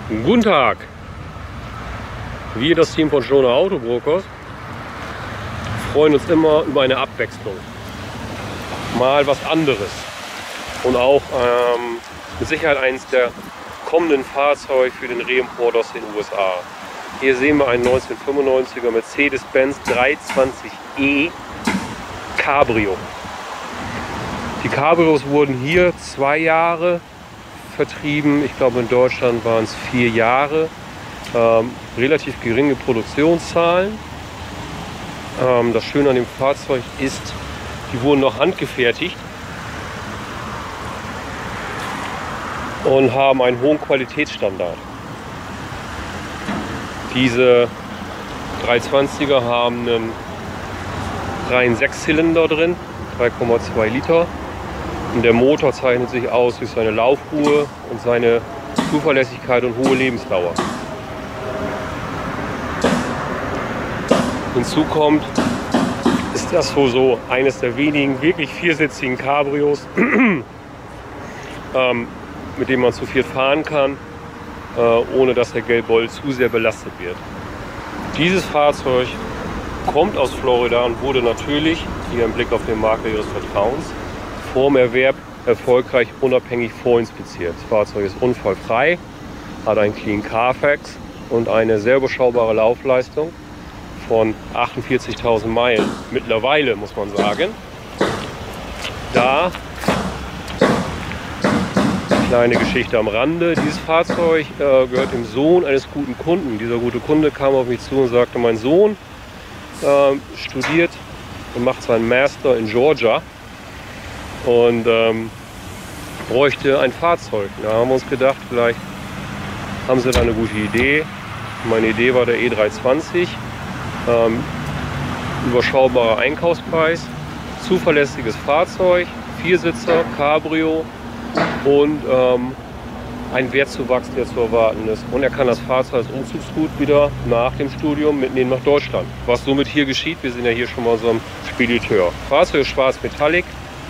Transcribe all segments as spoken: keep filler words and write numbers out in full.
Guten Tag! Wir, das Team von Schoner Autobrokers, freuen uns immer über eine Abwechslung. Mal was anderes. Und auch ähm, mit Sicherheit eines der kommenden Fahrzeuge für den Reimport aus den U S A. Hier sehen wir einen neunzehnhundertfünfundneunziger Mercedes-Benz dreihundertzwanzig E Cabrio. Die Cabrios wurden hier zwei Jahre vertrieben. Ich glaube, in Deutschland waren es vier Jahre. Ähm, relativ geringe Produktionszahlen. Ähm, das Schöne an dem Fahrzeug ist, die wurden noch handgefertigt und haben einen hohen Qualitätsstandard. Diese dreihundertzwanziger haben einen reinen Sechszylinder drin, drei Komma zwei Liter. Und der Motor zeichnet sich aus durch seine Laufruhe und seine Zuverlässigkeit und hohe Lebensdauer. Hinzu kommt, ist das so, so eines der wenigen wirklich viersitzigen Cabrios, ähm, mit dem man zu viert fahren kann, äh, ohne dass der Geldbeutel zu sehr belastet wird. Dieses Fahrzeug kommt aus Florida und wurde natürlich, hier im Blick auf den Makler Ihres Vertrauens, vor dem Erwerb erfolgreich unabhängig vorinspiziert. Das Fahrzeug ist unfallfrei, hat einen Clean Carfax und eine sehr überschaubare Laufleistung von achtundvierzigtausend Meilen. Mittlerweile, muss man sagen. Da, kleine Geschichte am Rande, dieses Fahrzeug äh, gehört dem Sohn eines guten Kunden. Dieser gute Kunde kam auf mich zu und sagte, mein Sohn äh, studiert und macht seinen Master in Georgia und ähm, bräuchte ein Fahrzeug. Da haben wir uns gedacht, vielleicht haben sie da eine gute Idee. Meine Idee war der E dreihundertzwanzig. Ähm, überschaubarer Einkaufspreis, zuverlässiges Fahrzeug, Viersitzer, Cabrio und ähm, ein Wertzuwachs, der zu erwarten ist. Und er kann das Fahrzeug als Umzugsgut wieder nach dem Studium mitnehmen nach Deutschland. Was somit hier geschieht, wir sind ja hier schon mal so ein Spediteur. Fahrzeug ist schwarz Metallic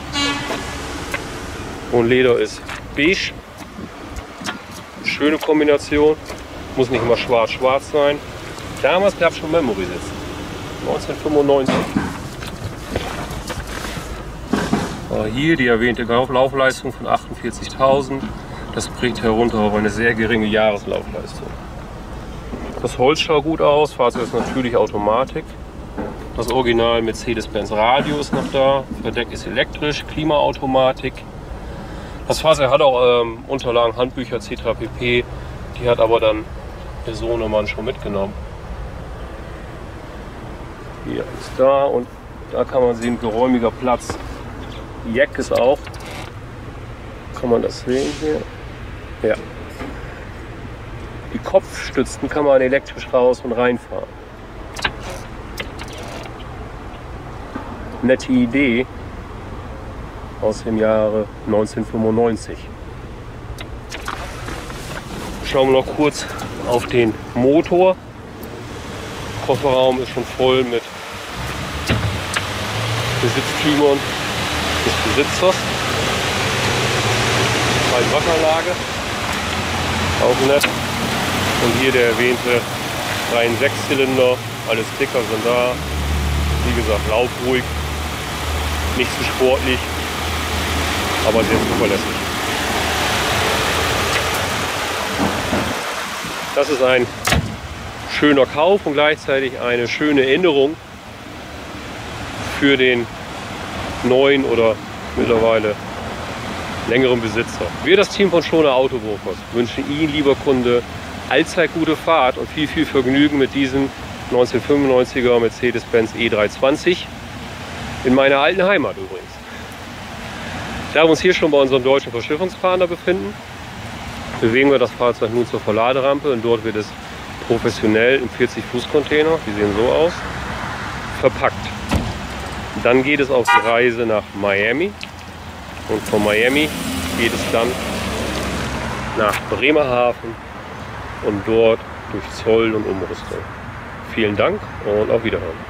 und Leder ist beige. Schöne Kombination, muss nicht immer schwarz-schwarz sein. Damals gab es schon Memory Sitz. neunzehnhundertfünfundneunzig. Hier die erwähnte Laufleistung von achtundvierzigtausend. Das bringt herunter auf eine sehr geringe Jahreslaufleistung. Das Holz schaut gut aus. Fahrzeug ist natürlich Automatik. Das Original Mercedes-Benz Radio ist noch da. Verdeck ist elektrisch, Klimaautomatik. Das Fahrzeug hat auch ähm, Unterlagen, Handbücher et cetera pp. Die hat aber dann der Sohnemann schon mitgenommen. Hier ist da und da kann man sehen, geräumiger Platz. Jack ist auch. Kann man das sehen hier? Ja. Die Kopfstützen kann man elektrisch raus und reinfahren. Nette Idee aus dem Jahre neunzehnhundertfünfundneunzig. Schauen wir noch kurz auf den Motor. Der Kofferraum ist schon voll mit Besitztümern des Besitzers. Kaltwasserlage, auch nett. Und hier der erwähnte rein Sechszylinder, alle Sticker sind da. Wie gesagt, laufruhig, nicht zu sportlich, aber sehr zuverlässig. Das ist ein schöner Kauf und gleichzeitig eine schöne Erinnerung für den neuen oder mittlerweile längeren Besitzer. Wir, das Team von Schoner Autobrokers, wünschen Ihnen, lieber Kunde, allzeit gute Fahrt und viel, viel Vergnügen mit diesem neunzehnhundertfünfundneunziger Mercedes-Benz E dreihundertzwanzig in meiner alten Heimat übrigens. Da wir uns hier schon bei unserem deutschen Verschiffungspartner befinden, bewegen wir das Fahrzeug nun zur Verladerampe und dort wird es professionell im vierzig Fuß Container, die sehen so aus, verpackt. Dann geht es auf die Reise nach Miami und von Miami geht es dann nach Bremerhaven und dort durch Zoll und Umrüstung. Vielen Dank und auf Wiederhören.